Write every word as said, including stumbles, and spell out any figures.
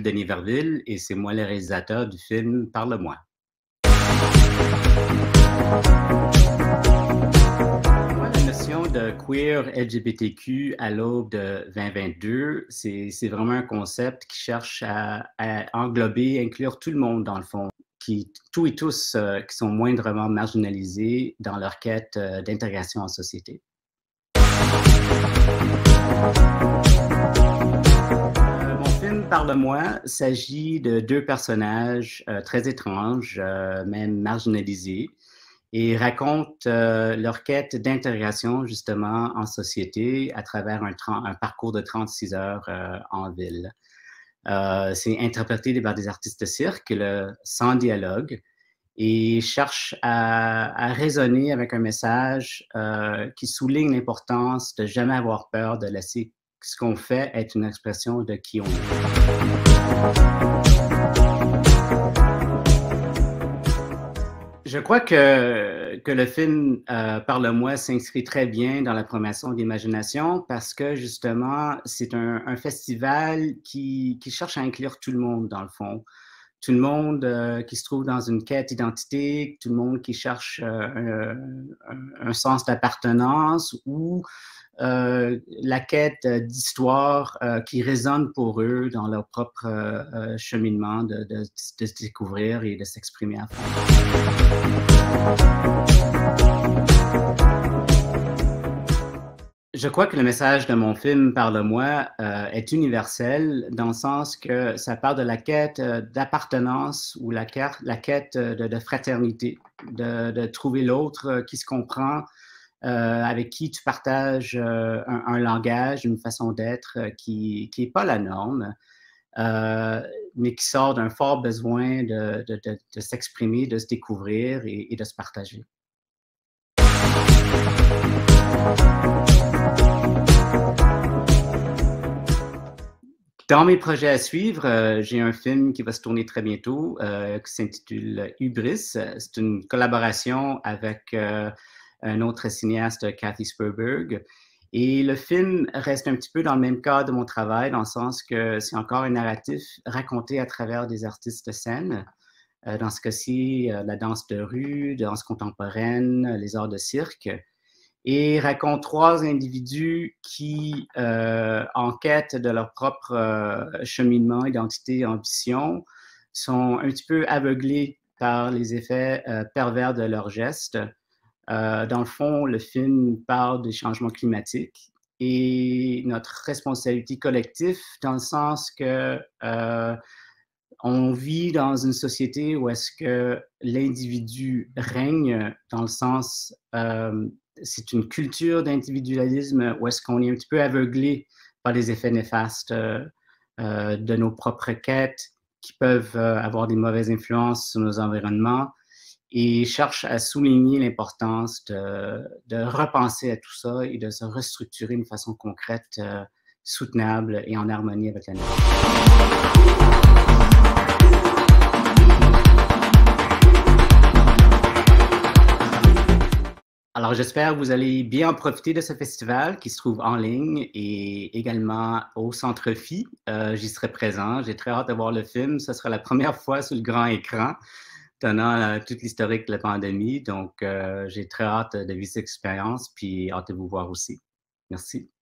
Denis Verville et c'est moi le réalisateur du film Parle-moi. Moi, la notion de queer L G B T Q à l'aube de vingt vingt-deux, c'est c'est vraiment un concept qui cherche à, à englober, inclure tout le monde dans le fond, qui, tous et tous euh, qui sont moindrement marginalisés dans leur quête euh, d'intégration en société. Parle-moi s'agit de deux personnages euh, très étranges, euh, même marginalisés, et racontent euh, leur quête d'intégration justement en société à travers un, un parcours de trente-six heures euh, en ville. Euh, c'est interprété par des artistes de cirque, le, sans dialogue, et cherche à, à raisonner avec un message euh, qui souligne l'importance de jamais avoir peur de laisser ce qu'on fait être une expression de qui on est. Je crois que, que le film euh, Parle-moi s'inscrit très bien dans la promotion de l'imagination parce que justement, c'est un, un festival qui, qui cherche à inclure tout le monde dans le fond. Tout le monde euh, qui se trouve dans une quête identité, tout le monde qui cherche euh, un, un sens d'appartenance ou euh, la quête d'histoire euh, qui résonne pour eux dans leur propre euh, cheminement de, de, de se découvrir et de s'exprimer à fond. Je crois que le message de mon film Parle-moi euh, est universel dans le sens que ça parle de la quête d'appartenance ou la quête, la quête de, de fraternité, de, de trouver l'autre qui se comprend, euh, avec qui tu partages euh, un, un langage, une façon d'être euh, qui n'est pas la norme, euh, mais qui sort d'un fort besoin de, de, de, de s'exprimer, de se découvrir et, et de se partager. Dans mes projets à suivre, euh, j'ai un film qui va se tourner très bientôt, euh, qui s'intitule Hubris. C'est une collaboration avec euh, un autre cinéaste, Kathy Spurberg. Et le film reste un petit peu dans le même cadre de mon travail, dans le sens que c'est encore un narratif raconté à travers des artistes de scène. Euh, dans ce cas-ci, euh, la danse de rue, la danse contemporaine, les arts de cirque. Et raconte trois individus qui, euh, en quête de leur propre euh, cheminement, identité, ambition, sont un petit peu aveuglés par les effets euh, pervers de leurs gestes. Euh, dans le fond, le film parle des changements climatiques et notre responsabilité collective dans le sens que euh, on vit dans une société où est-ce que l'individu règne dans le sens, euh, c'est une culture d'individualisme où est-ce qu'on est un petit peu aveuglé par les effets néfastes euh, euh, de nos propres quêtes qui peuvent euh, avoir des mauvaises influences sur nos environnements et cherche à souligner l'importance de, de repenser à tout ça et de se restructurer d'une façon concrète, euh, soutenable et en harmonie avec la nature. Alors, j'espère que vous allez bien en profiter de ce festival qui se trouve en ligne et également au Centre Phi. Euh, J'y serai présent. J'ai très hâte de voir le film. Ce sera la première fois sur le grand écran, tenant euh, toute l'historique de la pandémie. Donc, euh, j'ai très hâte de vivre cette expérience, puis hâte de vous voir aussi. Merci.